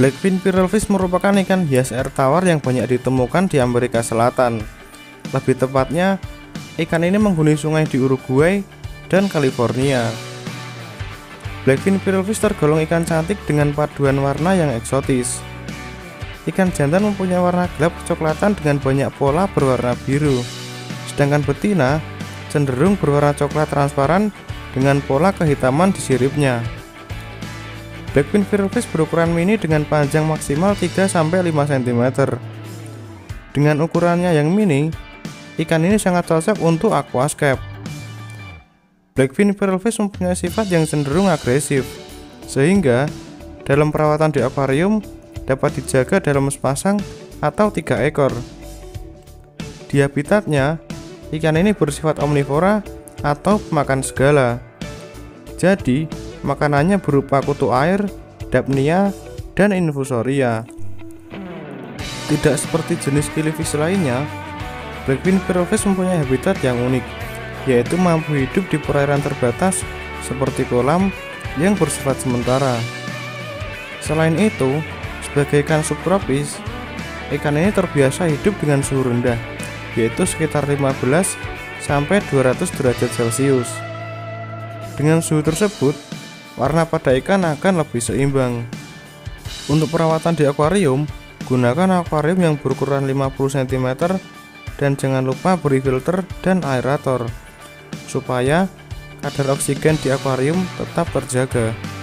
Blackfin pearlfish merupakan ikan hias air tawar yang banyak ditemukan di Amerika Selatan. Lebih tepatnya, ikan ini menghuni sungai di Uruguay dan California. Blackfin pearlfish tergolong ikan cantik dengan paduan warna yang eksotis. Ikan jantan mempunyai warna gelap kecoklatan dengan banyak pola berwarna biru, sedangkan betina cenderung berwarna coklat transparan dengan pola kehitaman di siripnya. Blackfin pearlfish berukuran mini dengan panjang maksimal 3-5 cm. Dengan ukurannya yang mini, ikan ini sangat cocok untuk aquascape. Blackfin pearlfish mempunyai sifat yang cenderung agresif, sehingga dalam perawatan di akuarium dapat dijaga dalam sepasang atau 3 ekor. Di habitatnya, ikan ini bersifat omnivora atau pemakan segala. Jadi, makanannya berupa kutu air, dapnia, dan infusoria. Tidak seperti jenis killifish lainnya, Blackfin pearlfish mempunyai habitat yang unik, yaitu mampu hidup di perairan terbatas seperti kolam yang bersifat sementara. Selain itu, sebagai ikan subtropis, ikan ini terbiasa hidup dengan suhu rendah, yaitu sekitar 15-200 derajat Celcius. Dengan suhu tersebut, warna pada ikan akan lebih seimbang. Untuk perawatan di akuarium, gunakan akuarium yang berukuran 50 cm dan jangan lupa beri filter dan aerator supaya kadar oksigen di akuarium tetap terjaga.